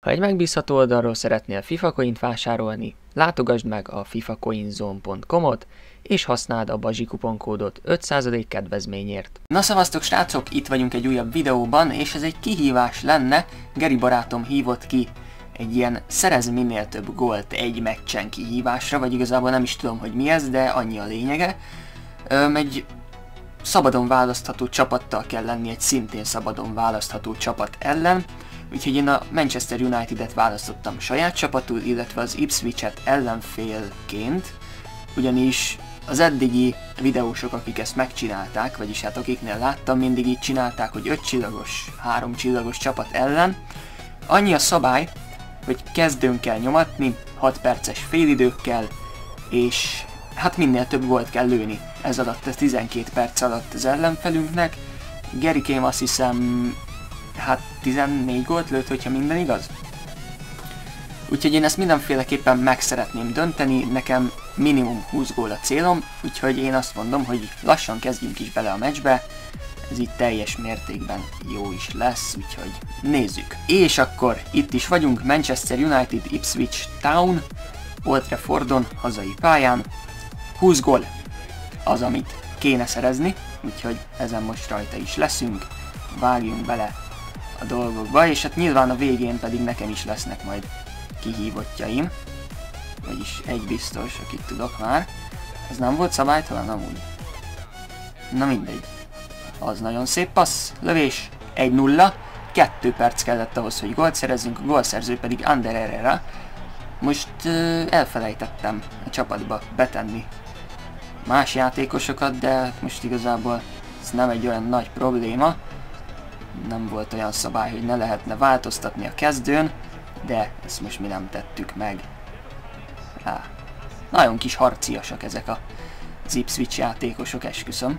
Ha egy megbízható oldalról szeretnél FIFA coint vásárolni, látogasd meg a fifacoinzone.com-ot, és használd a Bazsi kuponkódot 5% kedvezményért. Na szevasztok srácok, itt vagyunk egy újabb videóban, és ez egy kihívás lenne. Geri barátom hívott ki egy ilyen szerez minél több gólt egy meccsen kihívásra, vagy igazából nem is tudom, hogy mi ez, de annyi a lényege. Egy szabadon választható csapattal kell lenni egy szintén szabadon választható csapat ellen. Úgyhogy én a Manchester United-et választottam saját csapatul, illetve az Ipswich-et ellenfélként, ugyanis az eddigi videósok, akik ezt megcsinálták, vagyis hát akiknél láttam, mindig így csinálták, hogy 5 csillagos, 3 csillagos csapat ellen. Annyi a szabály, hogy kezdőn kell nyomatni, 6 perces félidőkkel, és hát minél több gólt kell lőni. Ez alatt, ez 12 perc alatt az ellenfelünknek. Gerikém azt hiszem, hát 14 gólt lőtt, hogyha minden igaz. Úgyhogy én ezt mindenféleképpen meg szeretném dönteni, nekem minimum 20 gól a célom, úgyhogy én azt mondom, hogy lassan kezdjünk is bele a meccsbe. Ez így teljes mértékben jó is lesz, úgyhogy nézzük. És akkor itt is vagyunk, Manchester United, Ipswich Town, Old Traffordon, hazai pályán. 20 gól az, amit kéne szerezni, úgyhogy ezen most rajta is leszünk. Vágjunk bele a dolgokba, és hát nyilván a végén pedig nekem is lesznek majd kihívottjaim. Vagyis egy biztos, akit tudok már. Ez nem volt szabálytalan amúgy. Na mindegy. Az nagyon szép passz, lövés, 1-0, 2 perc kellett ahhoz, hogy gólt szerezzünk, a gólszerző pedig Ander Herrera. Most elfelejtettem a csapatba betenni más játékosokat, de most igazából ez nem egy olyan nagy probléma. Nem volt olyan szabály, hogy ne lehetne változtatni a kezdőn, de ezt most mi nem tettük meg. Nagyon kis harciasak ezek az Ipswich játékosok, esküszöm.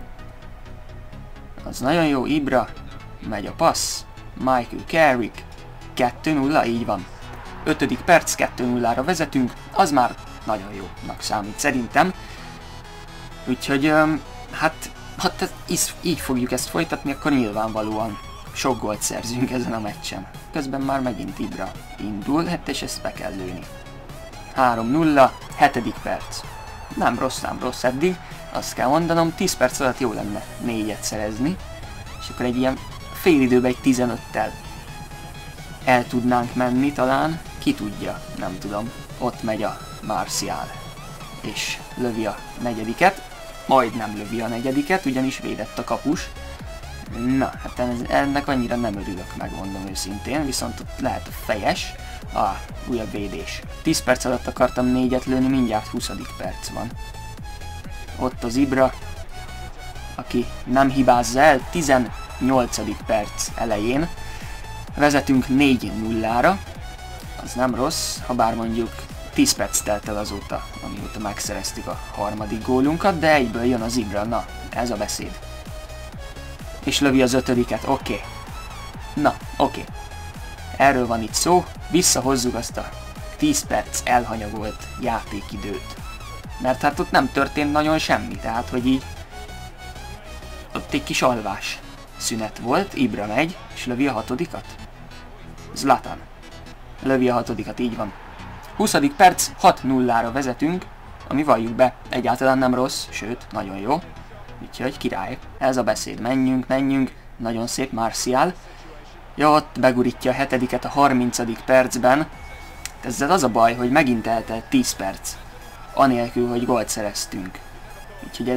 Az nagyon jó, Ibra, megy a passz, Michael Carrick, 2-0, így van. 5. perc, 2-0-ra vezetünk, az már nagyon jónak számít szerintem. Úgyhogy, hát így fogjuk ezt folytatni, akkor nyilvánvalóan sok gólt szerzünk ezen a meccsen. Közben már megint Ibra indul, hát és ezt be kell lőni. 3-0, 7. perc. Nem rossz eddig, azt kell mondanom, 10 perc alatt jó lenne 4-et szerezni, és akkor egy ilyen fél időben egy 15-tel el tudnánk menni talán, ki tudja, nem tudom. Ott megy a Martial, és lövi a 4-et, majdnem lövi a 4-et, ugyanis védett a kapus. Na, hát ennek annyira nem örülök, megmondom őszintén, viszont ott lehet a fejes, újabb védés. 10 perc alatt akartam 4-et lőni, mindjárt 20. perc van. Ott az Ibra, aki nem hibázza el, 18. perc elején. Vezetünk 4-0-ra, az nem rossz, ha bár mondjuk 10 perc telt el azóta, amióta megszereztük a 3. gólunkat, de egyből jön az Ibra, na, ez a beszéd. És lövi az 5-et, oké. Na, oké. Erről van itt szó, visszahozzuk azt a 10 perc elhanyagolt játékidőt. Mert hát ott nem történt nagyon semmi, tehát hogy így ott egy kis alvás szünet volt, Ibra megy, és lövi a 6-at. Zlatan. Lövi a 6-at, így van. 20. perc, 6-0-ra vezetünk, ami valljuk be, egyáltalán nem rossz, sőt, nagyon jó. Úgyhogy király, ez a beszéd, menjünk, nagyon szép Martial. Jó, ott begurítja a 7-et a 30. percben. Ezzel az a baj, hogy megint eltelt 10 perc, anélkül, hogy gólt szereztünk. Úgyhogy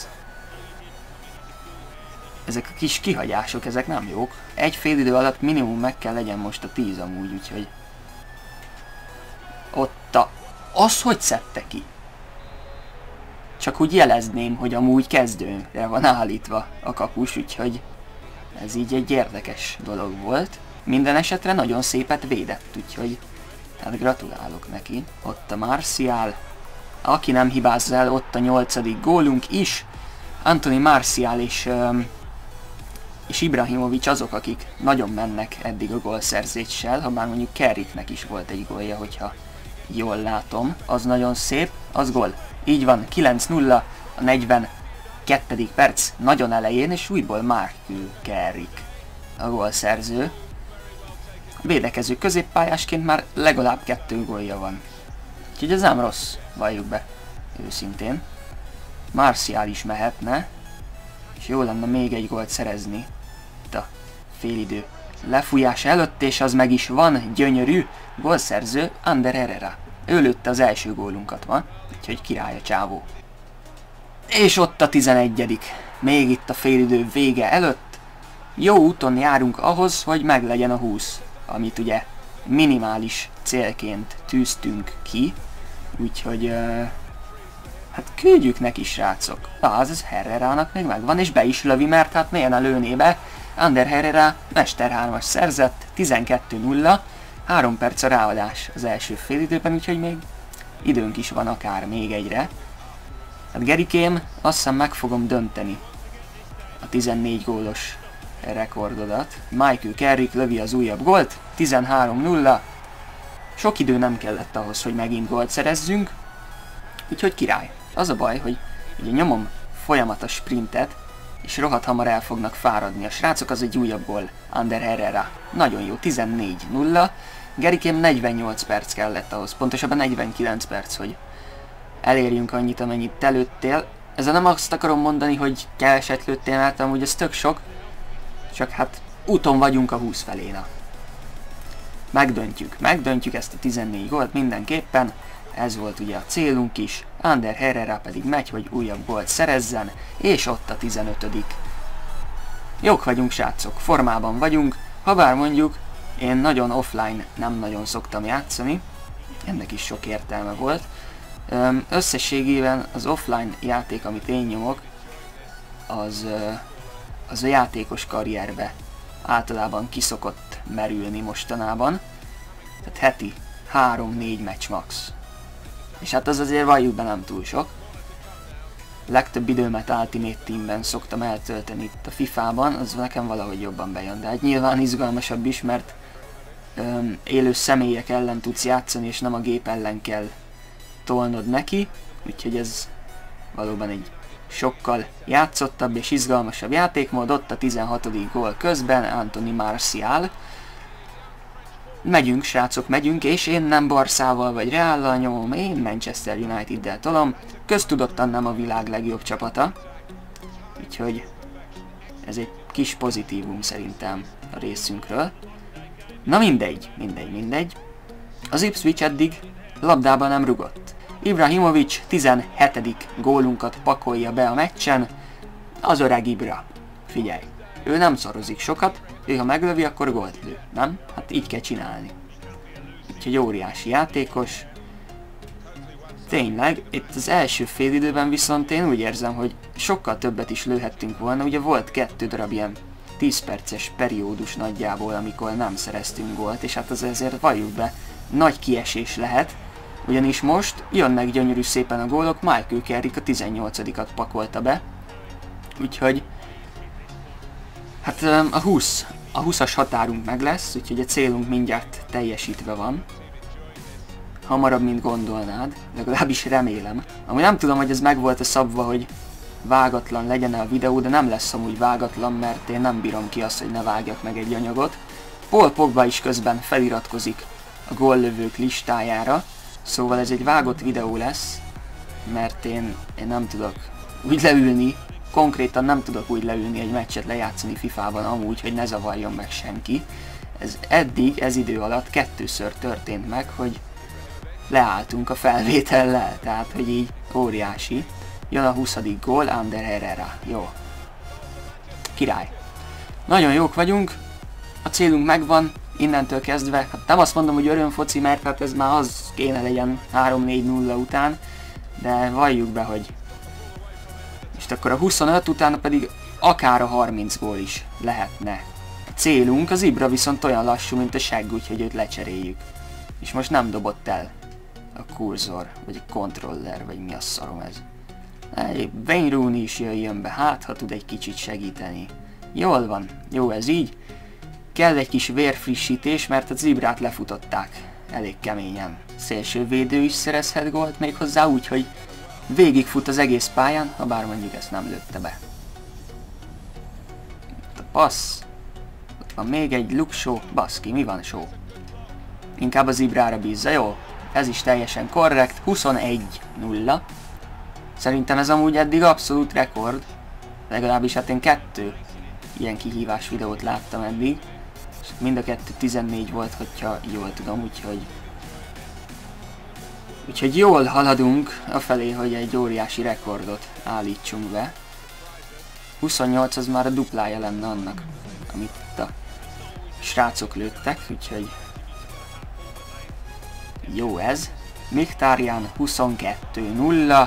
ezek a kis kihagyások, ezek nem jók. Egy fél idő alatt minimum meg kell legyen most a 10 amúgy, úgyhogy... Ott az hogy szedte ki? Csak úgy jelezném, hogy amúgy kezdőnkre van állítva a kapus, úgyhogy ez így egy érdekes dolog volt. Minden esetre nagyon szépet védett, úgyhogy hát gratulálok neki. Ott a Martial, aki nem hibázza el, ott a 8. gólunk is. Anthony Martial és Ibrahimovic azok, akik nagyon mennek eddig a gólszerzéssel, ha bár mondjuk Carricknek is volt egy gólja, hogyha jól látom. Az nagyon szép, az gól. Így van, 9-0, a 42. perc nagyon elején, és újból Michael Carrick a gólszerző. védekező középpályásként már legalább 2 gólja van. Úgyhogy ez nem rossz, valljuk be, őszintén. Martial is mehetne, és jó lenne még egy gólt szerezni itt a félidő lefújás előtt, és az meg is van, gyönyörű, gólszerző Ander Herrera. Ő lőtte az első gólunkat ma, úgyhogy király a csávó. És ott a 11. Még itt a félidő vége előtt. Jó úton járunk ahhoz, hogy meglegyen a 20, amit ugye minimális célként tűztünk ki, úgyhogy hát küldjük neki, srácok. Az Herrerának még megvan, és be is lövi, mert hát milyen a lőné be. Ander Herrera Mester 3-as szerzett, 12-0, 3 perc a ráadás az első félidőben, úgyhogy még időnk is van akár még egyre. Hát Gerikém, azt hiszem meg fogom dönteni a 14 gólos rekordodat. Michael Carrick lövi az újabb gólt, 13-0. Sok idő nem kellett ahhoz, hogy megint gólt szerezzünk, úgyhogy király. Az a baj, hogy ugye nyomom folyamatos sprintet, és rohadt hamar el fognak fáradni a srácok, az egy újabb gól Ander Herrera. Nagyon jó, 14-0. Gerikém 48 perc kellett ahhoz, pontosabban 49 perc, hogy elérjünk annyit, amennyit te lőttél. Ezzel nem azt akarom mondani, hogy keveset lőttél, mert amúgy ez tök sok, csak hát úton vagyunk a 20 felé, na. Megdöntjük ezt a 14 gólt mindenképpen, ez volt ugye a célunk is, Ander Herrera pedig megy, hogy újabb gólt szerezzen, és ott a 15. Jók vagyunk, srácok, formában vagyunk, habár mondjuk én nagyon offline nem nagyon szoktam játszani, ennek is sok értelme volt. Összességében az offline játék, amit én nyomok, az a játékos karrierbe általában kiszokott merülni mostanában. Tehát heti 3-4 meccs max. És hát az azért valljuk be nem túl sok. Legtöbb időmet Ultimate Teamben szoktam eltölteni itt a FIFA-ban, az nekem valahogy jobban bejön. De hát nyilván izgalmasabb is, mert élő személyek ellen tudsz játszani, és nem a gép ellen kell tolnod neki. Úgyhogy ez valóban egy sokkal játszottabb és izgalmasabb játékmód. Ott a 16. gól közben Anthony Martial. Megyünk, srácok, megyünk, és én nem Barszával vagy Reállal nyomom, én Manchester United-del tolom. Köztudottan nem a világ legjobb csapata. Úgyhogy ez egy kis pozitívum szerintem a részünkről. Na mindegy. Az Ipswich eddig labdában nem rugott. Ibrahimovic 17. gólunkat pakolja be a meccsen. Az öreg Ibra. Figyelj, ő nem szorozik sokat, ő ha meglövi, akkor gólt lő, nem? Hát így kell csinálni. Úgyhogy óriási játékos. Tényleg, itt az első félidőben viszont én úgy érzem, hogy sokkal többet is lőhettünk volna. Ugye volt 2 darab ilyen 10 perces periódus nagyjából, amikor nem szereztünk gólt, és hát az ezért valljuk be, nagy kiesés lehet. Ugyanis most jönnek gyönyörű szépen a gólok, Michael Carrick a 18-at pakolta be. Úgyhogy hát a 20-as határunk meg lesz, úgyhogy a célunk mindjárt teljesítve van. Hamarabb, mint gondolnád, legalábbis remélem. Amúgy nem tudom, hogy ez meg volt a szabva, hogy vágatlan legyen a videó, de nem lesz amúgy vágatlan, mert én nem bírom ki azt, hogy ne vágjak meg egy anyagot. Paul Pogba is közben feliratkozik a góllövők listájára, szóval ez egy vágott videó lesz, mert én nem tudok úgy leülni, konkrétan nem tudok úgy leülni egy meccset lejátszani FIFA-ban amúgy, hogy ne zavarjon meg senki. Ez idő alatt 2-ször történt meg, hogy leálltunk a felvétellel, tehát hogy így óriási. Jön a 20. gól, Ander Herrera. Jó. Király. Nagyon jók vagyunk, a célunk megvan, innentől kezdve, hát nem azt mondom, hogy örömfoci, mert hát ez már az kéne legyen 3-4-0 után, de valljuk be, hogy és akkor a 25 utána pedig akár a 30 gól is lehetne. A célunk, az Ibra viszont olyan lassú, mint a segg, úgyhogy őt lecseréljük. És most nem dobott el a kurzor, vagy a controller, vagy mi a szarom ez. Wayne Rooney is jöjjön be, hát ha tud egy kicsit segíteni. Jól van, jó ez így. Kell egy kis vérfrissítés, mert az Ibrát lefutották elég keményen. Szélsővédő is szerezhet gólt még hozzá, úgyhogy végigfut az egész pályán, ha bár mondjuk ezt nem lőtte be. Ott a passz. van még egy Luke Shaw, baszki, mi van Shaw? Inkább az Ibrára bízza, jó? Ez is teljesen korrekt, 21-0. Szerintem ez amúgy eddig abszolút rekord. Legalábbis hát én 2 ilyen kihívás videót láttam eddig. És mind a 2 14 volt, hogyha jól tudom, úgyhogy jól haladunk afelé, hogy egy óriási rekordot állítsunk be. 28 az már a duplája lenne annak, amit itt a srácok lőttek, úgyhogy jó ez. Mkhitaryan 22-0.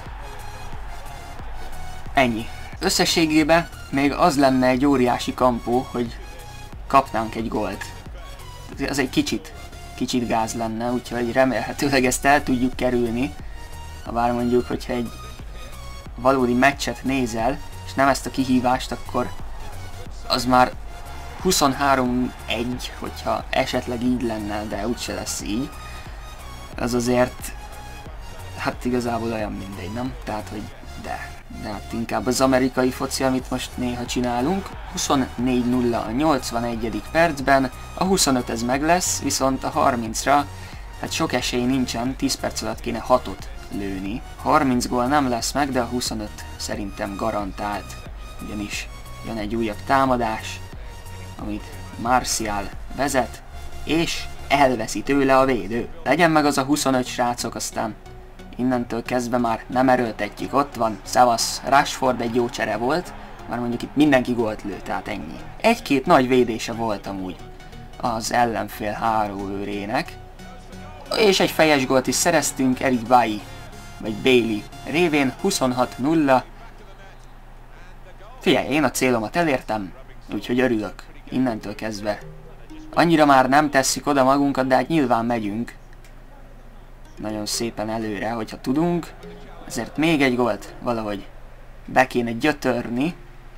Ennyi. Összességében még az lenne egy óriási kampó, hogy kapnánk egy gólt. Ez egy kicsit gáz lenne, úgyhogy remélhetőleg ezt el tudjuk kerülni. Ha bár mondjuk, hogyha egy valódi meccset nézel, és nem ezt a kihívást, akkor az már 23-1, hogyha esetleg így lenne, de úgyse lesz így. Az azért, hát igazából olyan mindegy, nem? Tehát, hogy de hát inkább az amerikai foci, amit most néha csinálunk. 24-0 a 81. percben, a 25 ez meg lesz, viszont a 30-ra hát sok esély nincsen, 10 perc alatt kéne 6-ot lőni. 30 gól nem lesz meg, de a 25 szerintem garantált, ugyanis jön egy újabb támadás, amit Martial vezet, és elveszi tőle a védő. Legyen meg az a 25 srácok, aztán innentől kezdve már nem erőltetjük. Ott van, szevasz, Rashford egy jó csere volt, már mondjuk itt mindenki gólt lő, tehát ennyi. Egy-két nagy védése volt amúgy az ellenfél hálóőrének, és egy fejes gólt is szereztünk Eric Bailly révén, 26-0. Figyelj, én a célomat elértem, úgyhogy örülök. Innentől kezdve annyira már nem tesszük oda magunkat, de hát nyilván megyünk nagyon szépen előre, hogyha tudunk. Ezért még egy gólt valahogy be kéne gyötörni,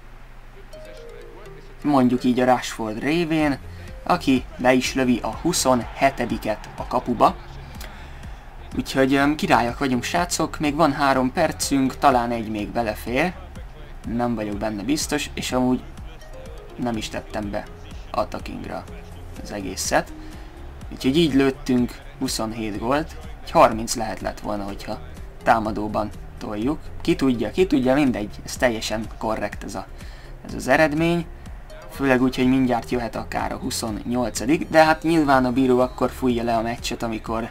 mondjuk így a Rashford révén, aki be is lövi a 27-et a kapuba. Úgyhogy királyak vagyunk, srácok, még van 3 percünk, talán egy még belefér, nem vagyok benne biztos, és amúgy nem is tettem be attackingra az egészet. Úgyhogy így lőttünk 27 gólt, egy 30 lett volna, hogyha támadóban toljuk. Ki tudja, mindegy, ez teljesen korrekt ez az eredmény. Főleg úgy, hogy mindjárt jöhet akár a 28. De hát nyilván a bíró akkor fújja le a meccset, amikor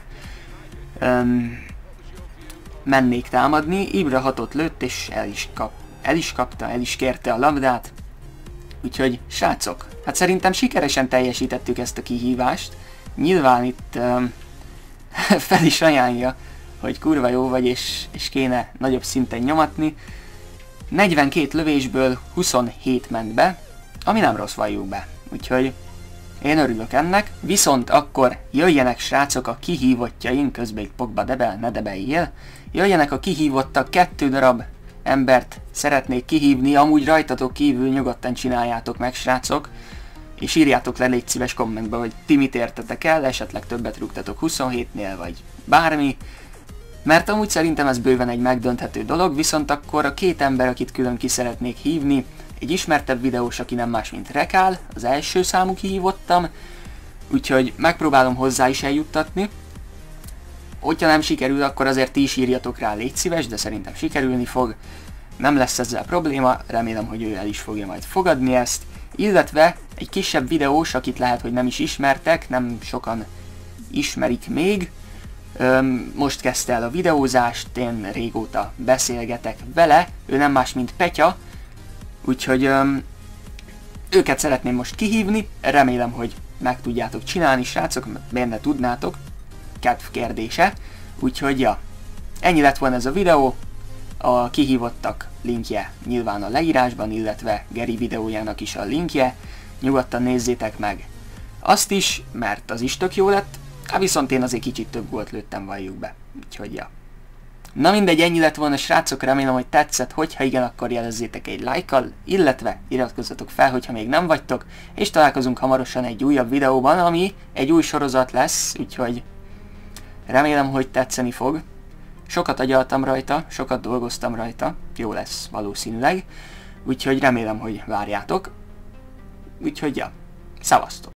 mennék támadni. Ibra 6-ot lőtt, és el is kérte a labdát. Úgyhogy srácok, hát szerintem sikeresen teljesítettük ezt a kihívást. Nyilván itt fel is ajánlja, hogy kurva jó vagy, és kéne nagyobb szinten nyomatni. 42 lövésből 27 ment be, ami nem rossz, valljuk be. Úgyhogy én örülök ennek, viszont akkor jöjjenek, srácok, a kihívottjaink, közben itt Pogba debel, ne debeljél. Jöjjenek a kihívottak, 2 darab embert szeretnék kihívni, amúgy rajtatok kívül nyugodtan csináljátok meg, srácok, és írjátok le, légy szíves kommentbe, hogy ti mit értetek el, esetleg többet rúgtatok 27-nél, vagy bármi, mert amúgy szerintem ez bőven egy megdönthető dolog, viszont akkor a 2 ember, akit külön ki szeretnék hívni, egy ismertebb videós, aki nem más, mint Rekál, az első számú kihívottam, úgyhogy megpróbálom hozzá is eljuttatni. Hogyha nem sikerül, akkor azért ti is írjatok rá, légy szíves, de szerintem sikerülni fog. Nem lesz ezzel probléma, remélem, hogy ő el is fogja majd fogadni ezt. Illetve egy kisebb videós, akit lehet, hogy nem is ismertek, nem sokan ismerik még. Most kezdte el a videózást, én régóta beszélgetek vele, ő nem más, mint Petya. Úgyhogy őket szeretném most kihívni, remélem, hogy meg tudjátok csinálni, srácok, miért ne tudnátok, kedv kérdése. Úgyhogy ja, ennyi lett volna ez a videó, a kihívottak linkje nyilván a leírásban, illetve Geri videójának is a linkje, nyugodtan nézzétek meg azt is, mert az is tök jó lett, viszont én azért kicsit több gólt lőttem, valljuk be, úgyhogy ja. Na mindegy, ennyi lett volna, srácok, remélem, hogy tetszett, hogyha igen, akkor jelezzétek egy lájkkal, illetve iratkozzatok fel, hogyha még nem vagytok, és találkozunk hamarosan egy újabb videóban, ami egy új sorozat lesz, úgyhogy remélem, hogy tetszeni fog. Sokat agyaltam rajta, sokat dolgoztam rajta, jó lesz valószínűleg, úgyhogy remélem, hogy várjátok. Úgyhogy ja, Szevasztok!